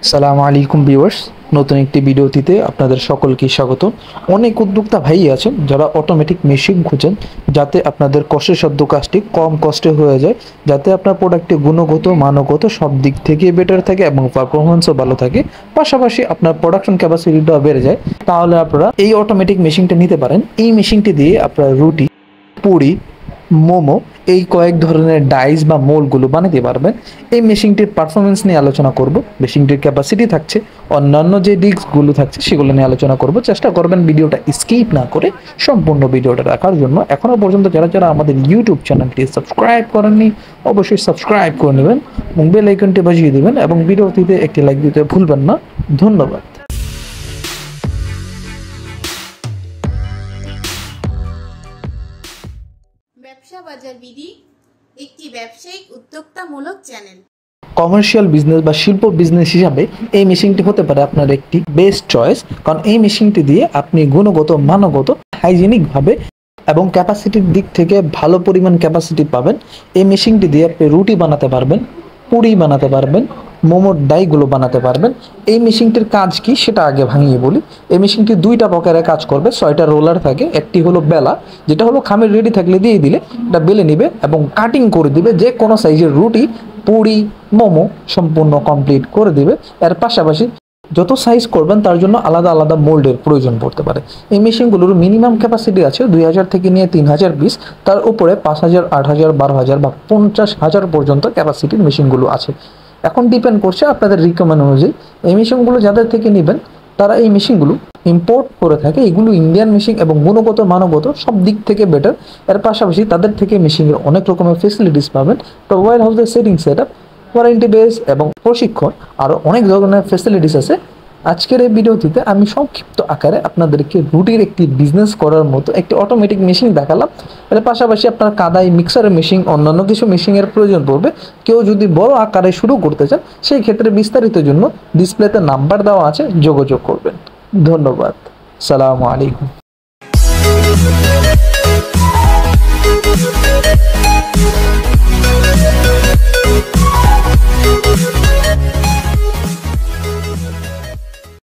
সালামু আলাইকুম ভিউয়ার্স, নতুন একটি ভিডিওটিতে আপনাদের সকলকে স্বাগত। অনেক উদ্যোক্তা ভাই আছেন যারা অটোমেটিক মেশিন খুঁজেন যাতে আপনাদের কষ্টসাধ্য কাজটি কম কষ্টে হয়ে যায়, যাতে আপনার প্রোডাক্টটি গুণগত মানগত সব দিক থেকে বেটার থাকে এবং পারফরমেন্সও ভালো থাকে, পাশাপাশি আপনার প্রোডাকশন ক্যাপাসিটিটাও বেড়ে যায়। তাহলে আপনারা এই অটোমেটিক মেশিনটা নিতে পারেন। এই মেশিনটি দিয়ে আপনারা রুটি, পুরি, মোমো এই কয়েক ধরনের ডাইস বা মোলগুলো বানাতে পারবেন। এই মেশিনটির পারফরমেন্স নিয়ে আলোচনা করব, মেশিনটির ক্যাপাসিটি থাকছে, অন্যান্য যে ডিস্কগুলো থাকছে সেগুলো নিয়ে আলোচনা করব। চেষ্টা করবেন ভিডিওটা স্কিপ না করে সম্পূর্ণ ভিডিওটা দেখার জন্য। এখনও পর্যন্ত যারা যারা আমাদের ইউটিউব চ্যানেলটি সাবস্ক্রাইব করেননি অবশ্যই সাবস্ক্রাইব করে নেবেন এবং বেল আইকনটি বাজিয়ে দেবেন এবং ভিডিওটিতে একটি লাইক দিতে ভুলবেন না। ধন্যবাদ। ব্যবসা বাজার বিডি একটি ব্যবসায়িক উদ্যোক্তামূলক চ্যানেল। কমার্শিয়াল বিজনেস বা শিল্প বিজনেস হিসাবে এই মেশিনটি হতে পারে আপনার একটি বেস্ট চয়েস, কারণ এই মেশিনটি দিয়ে আপনি গুণগত মানগত হাইজেনিকভাবে এবং ক্যাপাসিটির দিক থেকে ভালো পরিমাণ ক্যাপাসিটি পাবেন। এই মেশিনটি দিয়ে আপনি রুটি বানাতে পারবেন, পুরি বানাতে পারবেন, মোমোর ডাইগুলো বানাতে পারবেন। এই মেশিনটির কাজ কি সেটা আগে ভাঙিয়ে বলি। এই মেশিনটি দুইটা প্রকারে কাজ করবে। 6টা রোলার থাকে, একটি হলো বেলা, যেটা হলো খামের রেডি থাকলে দিয়ে দিলে এটা বেলে নিবে এবং কাটিং করে দিবে, যে কোনো সাইজের রুটি, পুরি, মোমো সম্পূর্ণ কমপ্লিট করে দিবে। এর পাশাপাশি যত সাইজ করবেন তার জন্য আলাদা আলাদা মোল্ডের প্রয়োজন পড়তে পারে। এই মেশিনগুলোর মিনিমাম ক্যাপাসিটি আছে 2000 থেকে নিয়ে 3000 পিস, তার উপরে 5000, 8000, 12000 বা 50000 পর্যন্ত ক্যাপাসিটির মেশিনগুলো আছে। এখন ডিপেন্ড করছে আপনাদের রিকমেন্ড অনুযায়ী। এই মেশিনগুলো যাদের থেকে নেবেন তারা এই মেশিনগুলো ইম্পোর্ট করে থাকে। এগুলো ইন্ডিয়ান মেশিন এবং গুণগত মানগত সব দিক থেকে বেটার। এর পাশাপাশি তাদের থেকে মেশিনের অনেক রকমের ফেসিলিটিস পাবেন। মোবাইল হাউসের setting set up, warranty base এবং প্রশিক্ষণ, আরও অনেক ধরনের ফেসিলিটিস আছে। আজকের এই ভিডিওটিতে আমি সংক্ষিপ্ত আকারে আপনাদেরকে রুটির একটি বিজনেস করার মতো একটি অটোমেটিক মেশিন দেখালাম। এর পাশাপাশি আপনার কাদাই, মিক্সারের মেশিন, অন্যান্য কিছু মেশিনের প্রয়োজন পড়বে। কেউ যদি বড় আকারে শুরু করতে চান সেই ক্ষেত্রে বিস্তারিতের জন্য ডিসপ্লেতে নাম্বার দেওয়া আছে, যোগাযোগ করবেন। ধন্যবাদ। সালামু আলাইকুম।